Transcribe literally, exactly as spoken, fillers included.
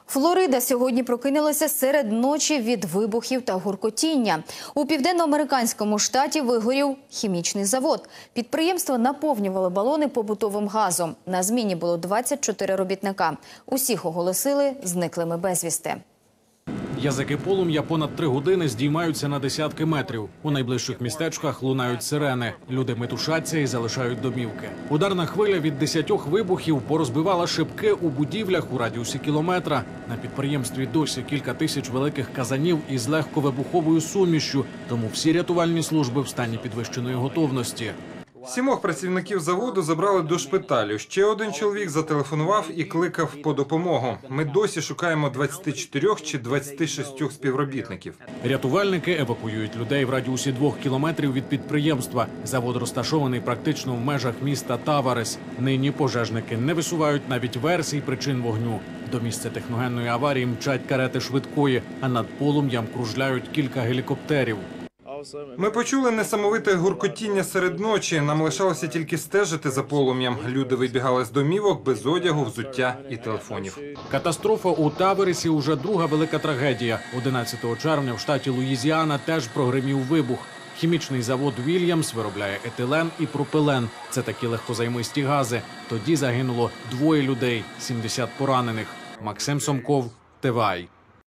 Флорида сьогодні прокинулася серед ночі від вибухів та гуркотіння. У південноамериканському штаті вигорів хімічний завод. Підприємство наповнювало балони побутовим газом. На зміні було двадцять чотири робітника. Усіх оголосили зниклими безвісти. Язики полум'я понад три години здіймаються на десятки метрів. У найближчих містечках лунають сирени. Люди метушаться і залишають домівки. Ударна хвиля від десятьох вибухів порозбивала шибки у будівлях у радіусі кілометра. На підприємстві досі кілька тисяч великих казанів із легковибуховою сумішшю, тому всі рятувальні служби в стані підвищеної готовності. Сімох працівників заводу забрали до шпиталю. Ще один чоловік зателефонував і кликав по допомогу. Ми досі шукаємо двадцяти чотирьох чи двадцяти шести співробітників. Рятувальники евакуюють людей в радіусі двох кілометрів від підприємства. Завод розташований практично в межах міста Таварес. Нині пожежники не висувають навіть версій причин вогню. До місця техногенної аварії мчать карети швидкої, а над полум'ям кружляють кілька гелікоптерів. Ми почули несамовите гуркотіння серед ночі. Нам лишалося тільки стежити за полум'ям. Люди вибігали з домівок без одягу, взуття і телефонів. Катастрофа у Тавересі – уже друга велика трагедія. одинадцятого червня в штаті Луїзіана теж прогримів вибух. Хімічний завод «Вільямс» виробляє етилен і пропилен. Це такі легкозаймисті гази. Тоді загинуло двоє людей, сімдесят поранених. Максим Сомков, Т В А.